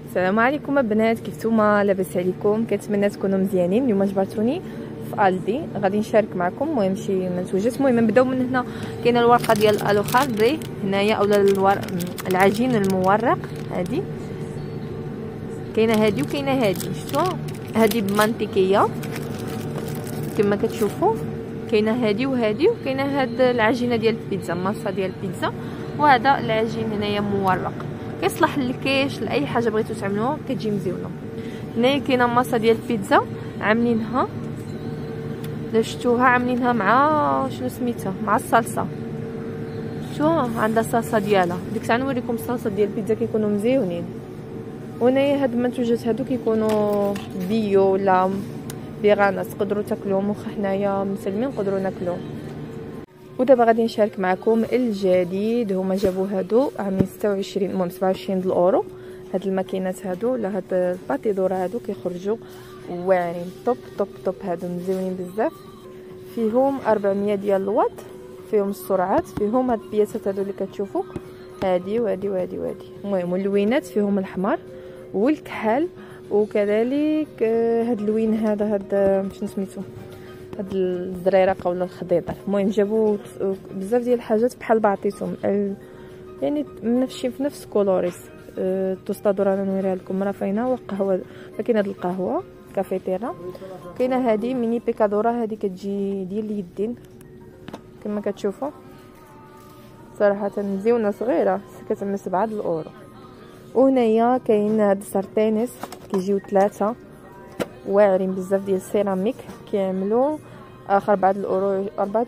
السلام عليكم البنات، كيف نتوما؟ لاباس عليكم؟ كنتمنى تكونوا مزيانين. اليوم جبرتوني في الدي غادي نشارك معكم المهم شي منتوجات. المهم نبداو من هنا. كاينه الورقه ديال الوخاردي هنايا اولا العجين المورق، هذه كاينه هذه وكاينه هذه. شفتوا هذه بمانتيكيه كما كتشوفوا، كاينه هذه وهذه، وكاينه هاد العجينه ديال البيتزا، ماسه ديال البيتزا، وهذا العجين هنايا مورق كيصلح للكيش لاي حاجه بغيتو تعملوها كتجي مزيونه. هنايا كاينه ماسه ديال البيتزا عاملينها، لا شفتوها عاملينها مع شنو سميتها، مع الصلصه. شفتوها عندها الصلصه ديالها، ديك الساعه نوريكم الصلصه ديال البيتزا كيكونوا مزيونين. وهنايا هاد المنتوجات هادو كيكونوا بيو ولا فيغانس، تقدروا تاكلوهم، واخا حنايا مسلمين نقدروا ناكلوهم. ودابا غادي نشارك معكم الجديد. هما جابوا هادو عاملين 26 المهم 27 الاورو. هاد الماكينات هادو ولا هاد الباتيدور هادو كيخرجوا واعرين توب توب توب، هادو مزيونين بزاف. فيهم 400 ديال الواط، فيهم السرعات، فيهم هاد البياسات هادو اللي كتشوفوا، هادي وهادي وهادي وهادي. المهم اللوينات فيهم الاحمر والكحل، وكذلك هاد اللوين هذا هاد شنو سميتو، هاد الزريرقه ولا الخضيضر. المهم جابوا بزاف ديال الحاجات بحال بعضيتهم، يعني في نفس كولوريس. التوستادور انا نوريها لكم راه فاينه، والقهوه كاينه هاد القهوه كافيتيرا. كاينه هادي ميني بيكادورا، هادي كتجي ديال اليدين كما كتشوفوا، صراحه مزيونه صغيره كتعمل 7 الاورو. وهنايا كاين هاد السارتينيس كيجيو 3 واعرين بزاف ديال السيراميك، كيعملوا 4 الاورو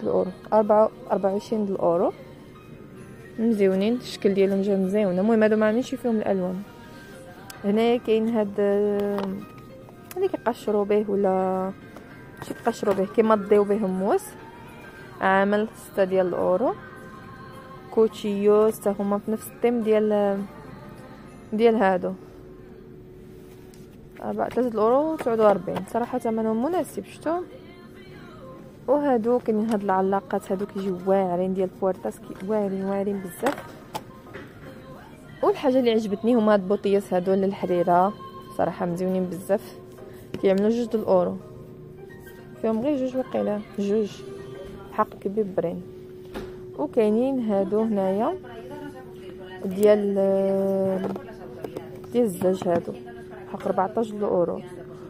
24 الاورو، مزيونين الشكل ديالهم جا مزيون. المهم هادو ما عاملينش فيهم الالوان. هنايا كاين هاد اللي كيقشروا به ولا ماشي كيقشروا به، كيمضيو به موس، عامل 6 ديال الاورو. كوتشيوس حتى هما في نفس التيم ديال هادو 3 الاورو 49، صراحه ثمنهم مناسب. شفتوا؟ وهادو كاينين هاد العلاقات هادو كيجيو واعرين ديال بوارتاس، واعرين بزاف. والحاجه اللي عجبتني هما هاد البوطيات هادو للحريره، صراحه مزيونين بزاف، كيعملوا 2 الاورو، فيهم غير 2 وقيله 2 حق كبيبرين. وكاينين هادو هنايا ديال الزاج هادو حق 14 الاورو،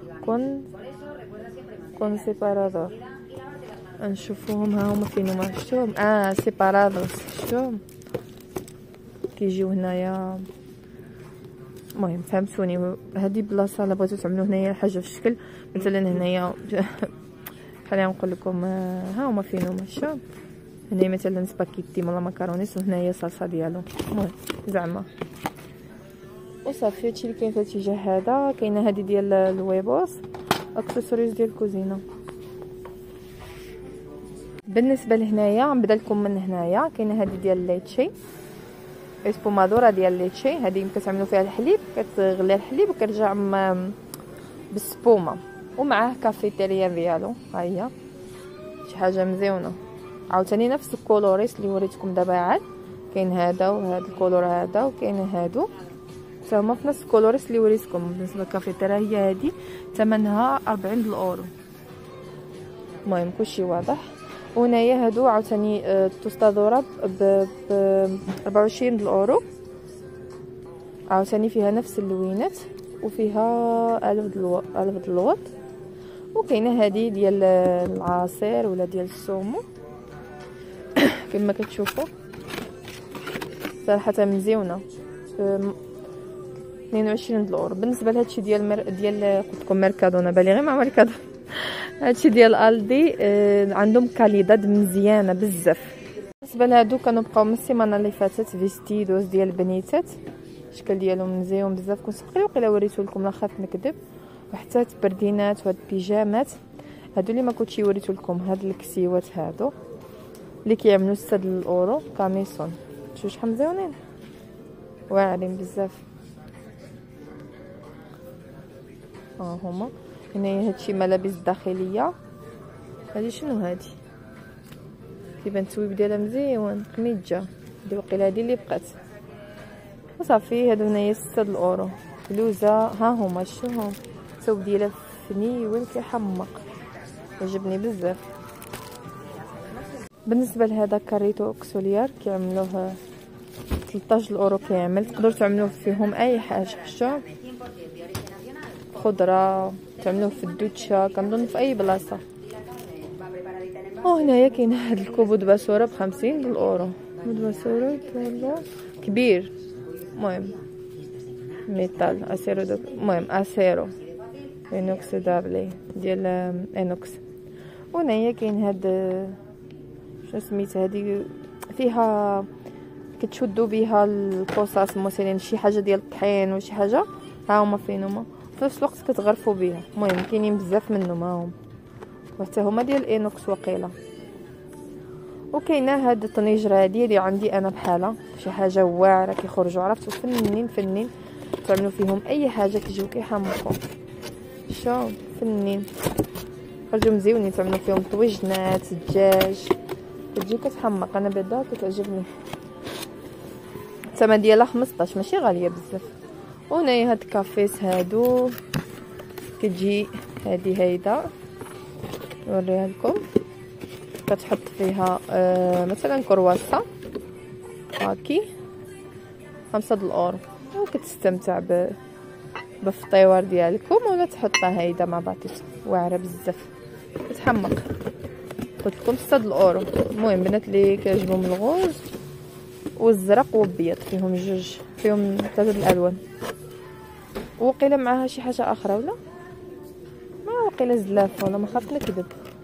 كون سيبارادور. نشوفوهم ها هما فين هما، شفتوهم؟ سيبارادوس، شفتوهم كيجيو هنايا. المهم فهمتوني. هذه بلاصه الا بغيتو تعملوا هنايا حاجه في الشكل، مثلا هنايا خلينا نقول لكم ها هما فين هما. شوف هنايا مثلا سباكيتي ولا ماكارونيس، وهنايا صلصه ديالو. المهم زعما وصافي هادشي اللي كاين في الاتجاه هذا. كاينه هذه ديال الويبوس، اكسسوارز ديال الكوزينه. بالنسبه لهنايا نبدا لكم من هنايا. كاينه هذه ديال ليتشي، اسبومادورا ديال ليتشي، هذه كتعملوا فيها الحليب، كتغلي الحليب وكترجع بالسبومه، ومعاه كافيتيريا ديالو. ها هي شي حاجه مزيونه. عاوتاني نفس الكولوريس اللي وريتكم دابا، عاد كاين هذا وهذا الكولور هذا، وكاين هادو هما في نفس الكولوريس اللي وريتكم. بالنسبه للكافيتيرا هي هذه ثمنها 40 الاورو. المهم كلشي واضح. وهنايا هادو عاوتاني التوستادوره ب 24 الاورو، عاوتاني فيها نفس اللوينات وفيها 1000 الواط. وكاينه هذه ديال العصير ولا ديال السومو كما كتشوفوا، صراحه مزيونه 22 الاورو. بالنسبه لهادشي ديال قلت لكم ميركادو، انا بالي غير مع ميركادو. هادشي ديال الدي عندهم كاليداد مزيانه بزاف. بالنسبه لهادو كانوا بقاو من السيمانه اللي فاتت فيستيدوز ديال البنيتات، الشكل ديالهم مزيون بزاف. كنت وقيلا وريتو لكم، لا خاف نكذب. وحتى تبردينات وهاد البيجامات هادو اللي ما كنتش وريتو لكم، هاد الكسيوات هادو اللي كيعملوا 6 الاورو كاميسون. شوف شحال مزيونين واعرين بزاف. هما هنايا هادشي ملابس داخليه. هادي شنو هادي؟ كيبان التويب ديالها مزيون، قميجه. هادي وقيله هادي اللي بقات. وصافي هادو هنايا 6 الاورو. بلوزه ها هما شوفهم الثوب ديالها فنيول كيحمق، عجبني بزاف. بالنسبه لهذا كاريتو اكسوليار كيعملوه 13 اورو كيعمل، تقدروا تعملوه فيهم اي حاجه، شتو خضره تعملوه في الدوتشا، كنظن في اي بلاصه. وهنايا كاين هاد الكوبو د باسوره ب50 اورو، كوبو باسوره كبير، المهم ميتال اسيرو المهم اسيرو انوكسيدابلي ديال انوكس. وهنايا كاين هاد شنو سميتها هادي، فيها كتشدوا بها القصاص مثلا شي حاجه ديال الطحين ولا شي حاجه، ها هما فين هما في نفس الوقت كتغرفوا بها. المهم كاينين بزاف منهم ها هما، وحتى هما ديال انوكس وقيله. وكاينه هاد الطنيجره هادي اللي عندي انا بحالها، شي حاجه واعره كيخرجوا، عرفتوا فنين تعملوا فيهم اي حاجه كيجيو كيحمقوا، شو فنين خرجوا مزيونين، تعملوا فيهم طويجنات الدجاج كتجي كتحمق. انا بعدا كتعجبني، الثمن ديالها 15 ماشي غاليه بزاف. وهنايا هاد الكافيس هادو كتجي هادي هيدا نوريها لكم، كتحط فيها مثلا كرواسه هاكي 5 اورو، وكتستمتع بالفطيور ديالكم، ولا تحطها هيدا مع باطيس واعره بزاف كتحمق. قلت لكم 6 اورو. المهم بنات اللي كيعجبهم الغوز والزرق والابيض، فيهم جوج، فيهم 3 الالوان. وقيله معاها شي حاجه اخرى ولا ما وقيله زلافه ولا ما خاف نكذب.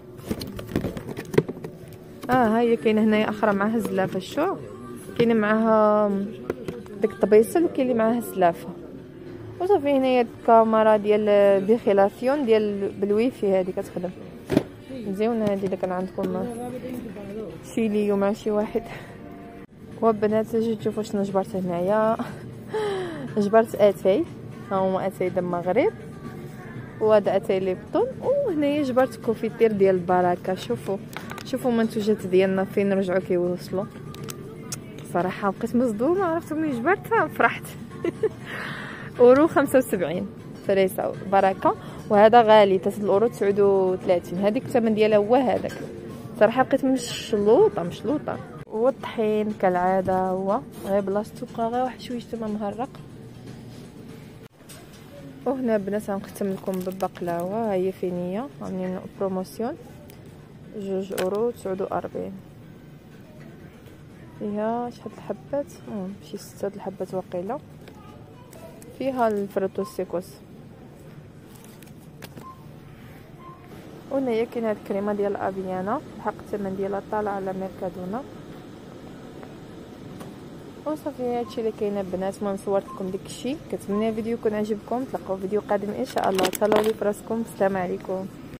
ها هي كاينه هنايا اخرى معاها زلافه، شو كاينه معاها ديك الطبيصل وكاين اللي معاها زلافه. وصافي هنايا الكاميرا ديال بخلافيون ديال بالويفي هذه كتخدم مزيونه هذه اذا كان عندكم شي ليو مع شي واحد. وبنات جيت تشوفوا شنو جبرت هنايا. جبرت اتاي، ها هما اتاي د المغرب، وهذا اتاي ليبطون. وهنايا جبرت كوفيتير ديال البركه. شوفوا المنتوجات ديالنا فين رجعوا كيوصلوا. صراحه بقيت مصدومه، عرفتو ملي جبرتها فرحت. اورو 75 فريسه بركه، وهذا غالي 3 اورو 39. هذيك الثمن ديالها هو هذاك. صراحه بقيت مشلوطه. والطحين كالعاده هو غير بلاصتو، بقى غير واحد شويه تما مهرق. وهنا بنات غنختم لكم بالبقلاوه، ها هي فينيه عاملين بروموسيون 2 اورو 49. فيها شحال الحبات، شي 6 الحبات وقيله. فيها الفروتو سيكوس. وهنايا كاين هاد الكريمه ديال الافيانا، بحق الثمن ديالها طالع على ميركادونا. وصافي هادشي اللي كاين البنات. المهم صورت لكم داكشي. كنتمنى الفيديو يكون عجبكم. تلقاو فيديو قادم ان شاء الله. تهلاو لي فراسكم. السلام عليكم.